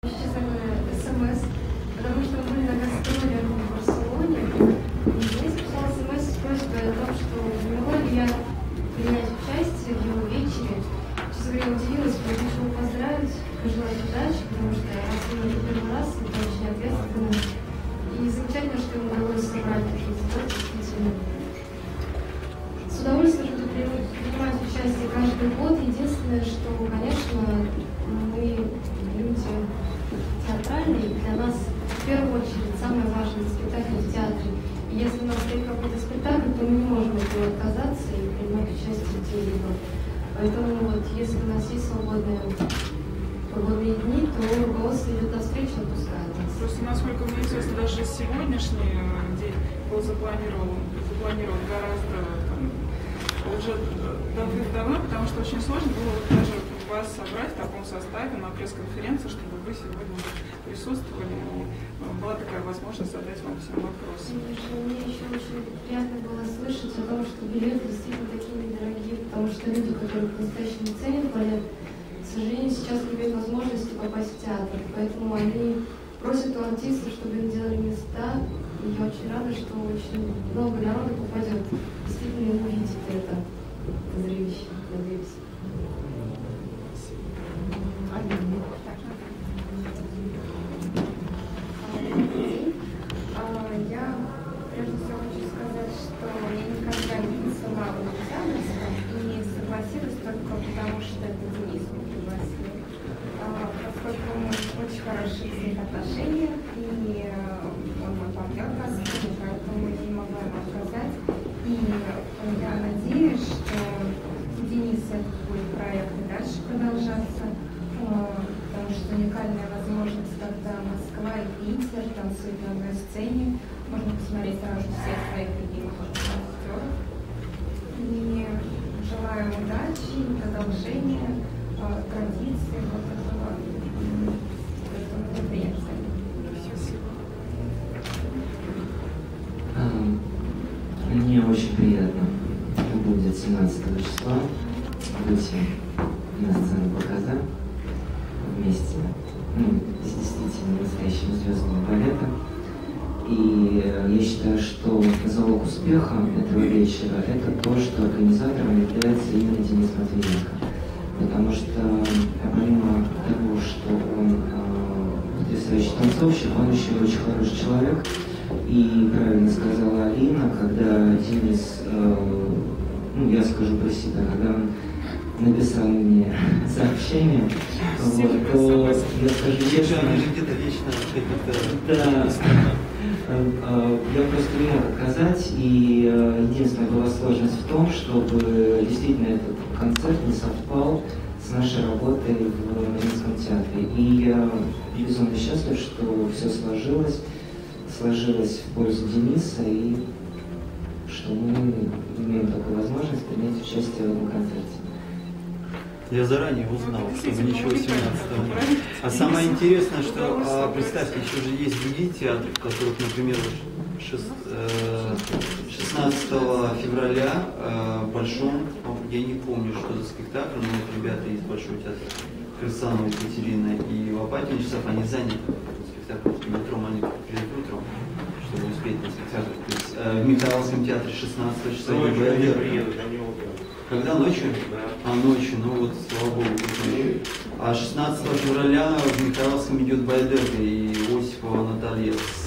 Честно говоря, СМС, потому что мы были на гастроле в Барселоне, и мне пришла СМС с просьбой о том, что не могла ли я принять участие в его вечере. Честно говоря, удивилась, решила поздравить, пожелать удачи, потому что раз он уже первый раз, это очень ответственно. И замечательно, что ему удалось собрать такие сборы, действительно. С удовольствием буду принимать участие каждый год. Единственное, что, конечно, мы люди театральные, для нас в первую очередь самое важное спектакль в театре. И если у нас стоит какой-то спектакль, то мы не можем от него отказаться и принимать участие где-либо. Поэтому вот, если у нас есть свободные дни, то руководство идет навстречу, отпускает нас. Просто, насколько мне известно, даже сегодняшний день был запланирован гораздо уже давно, потому что очень сложно было даже вас собрать в таком составе на пресс-конференции, чтобы вы сегодня присутствовали, и была такая возможность задать вам всем вопросы. Мне еще очень приятно было слышать о том, что билеты действительно такие недорогие, потому что люди, которые по-настоящему ценят балет, к сожалению, сейчас не имеют возможности попасть в театр, поэтому они просят у артистов, чтобы им делали места, и я очень рада, что очень много народу попадет, действительно увидит это зрелище. Надеюсь. Я прежде всего хочу сказать, что я никогда не посылала Александровска и согласилась только потому, что это Денис меня пригласил. Поскольку мы очень хорошие взаимоотношения, и он мой партнер по сцене, поэтому я не могла ему отказать. И я надеюсь, что Денис этот будет проект и дальше продолжаться, потому что уникальная возможность, когда Москва и Питер танцуют на одной сцене, можно посмотреть сразу всех своих любимых актеров. И желаю удачи, продолжения, традиции вот этого мероприятия. Мне очень приятно будет 17 числа выйти на сцену показа вместе с действительно настоящим звездами балета. И я считаю, что залог успеха этого вечера – это то, что организатором является именно Денис Матвиенко. Потому что помимо того, что он потрясающий танцовщик, он еще и очень хороший человек. И правильно сказала Алина, когда Денис, я скажу про себя, когда он написал мне сообщение, то я скажу честно, я просто не мог отказать, и единственная была сложность в том, чтобы действительно этот концерт не совпал с нашей работой в Мариинском театре. И я безумно счастлив, что все сложилось в пользу Дениса, и что мы имеем такую возможность принять участие в этом концерте. Я заранее узнал, что ничего 17-го. А самое интересное, что, представьте, еще же есть другие театры, в которых, например, 16 февраля в Большом, я не помню, что за спектакль, но вот ребята из Большого театра, Кирсанова Екатерина и Лопатин часов, они заняты спектаклем, утром они придут утром, чтобы успеть на спектакль. То есть, в Михайловском театре 16 числа Когда ночью? А ночью, ну вот, слава богу, ночью. А 16 февраля в Михайловском идет Байдерга и Осипова Наталья с